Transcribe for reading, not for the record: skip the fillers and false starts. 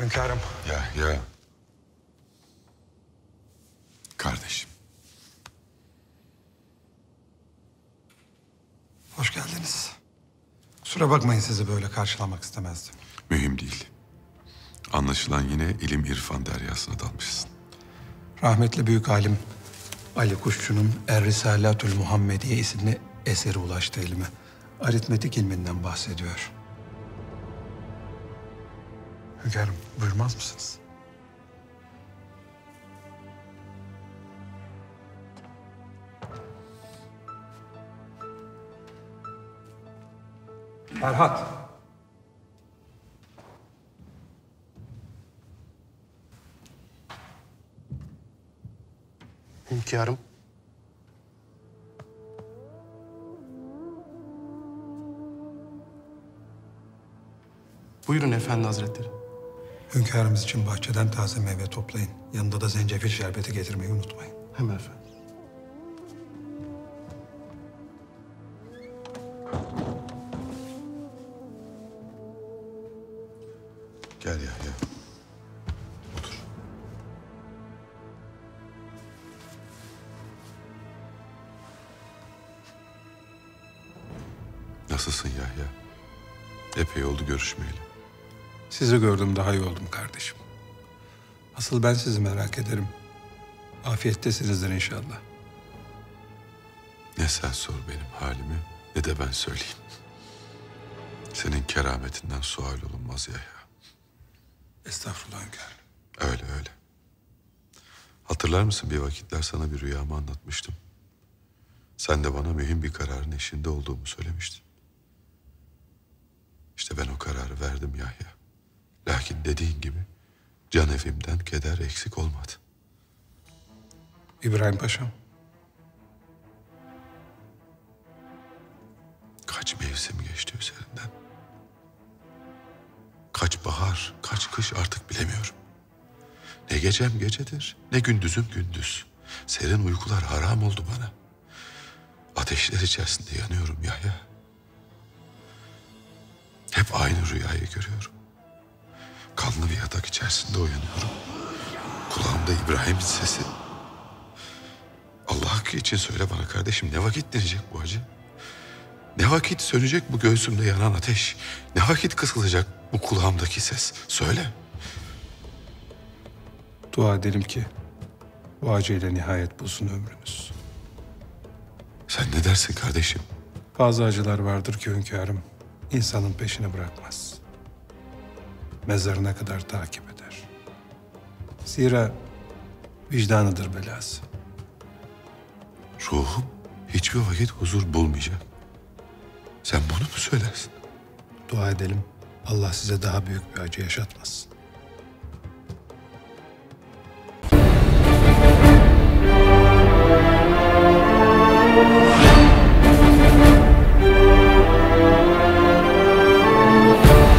Hünkârım. Ya. Kardeşim. Hoş geldiniz. Kusura bakmayın, sizi böyle karşılamak istemezdim. Mühim değil. Anlaşılan yine ilim irfan deryasına dalmışsın. Rahmetli büyük alim Ali Kuşçu'nun Er-Risalatül Muhammediye isimli eseri ulaştı elime. Aritmetik ilminden bahsediyor. Hünkârım, buyurmaz mısınız? Ferhat. Hünkârım. Buyurun efendi hazretleri. Hünkârımız için bahçeden taze meyve toplayın. Yanında da zencefil şerbeti getirmeyi unutmayın. Hemen efendim. Gel Yahya. Otur. Nasılsın Yahya? Epey oldu görüşmeyeli. Sizi gördüm, daha iyi oldum kardeşim. Asıl ben sizi merak ederim. Afiyettesinizdir inşallah. Ne sen sor benim halimi, ne de ben söyleyeyim. Senin kerametinden sual olunmaz Yahya. Estağfurullah hünkârım. Öyle. Hatırlar mısın, bir vakitler sana bir rüyamı anlatmıştım. Sen de bana mühim bir kararın eşinde olduğumu söylemiştin. İşte ben o kararı verdim Yahya. Lakin dediğin gibi can evimden keder eksik olmadı. İbrahim Paşam. Kaç mevsim geçti üzerinden. Kaç bahar, kaç kış artık bilemiyorum. Ne gecem gecedir, ne gündüzüm gündüz. Serin uykular haram oldu bana. Ateşler içerisinde yanıyorum Yahya. Hep aynı rüyayı görüyorum. Kanlı bir yatak içerisinde uyanıyorum. Kulağımda İbrahim'in sesi. Allah hakkı için söyle bana kardeşim, ne vakit dinecek bu acı? Ne vakit sönecek bu göğsümde yanan ateş? Ne vakit kısılacak bu kulağımdaki ses? Söyle. Dua edelim ki bu acıyla nihayet bulsun ömrünüz. Sen ne dersin kardeşim? Bazı acılar vardır ki hünkârım, insanın peşini bırakmaz. Mezarına kadar takip eder. Zira vicdanıdır belası. Ruhum hiçbir vakit huzur bulmayacak. Sen bunu mu söylersin? Dua edelim Allah size daha büyük bir acı yaşatmasın.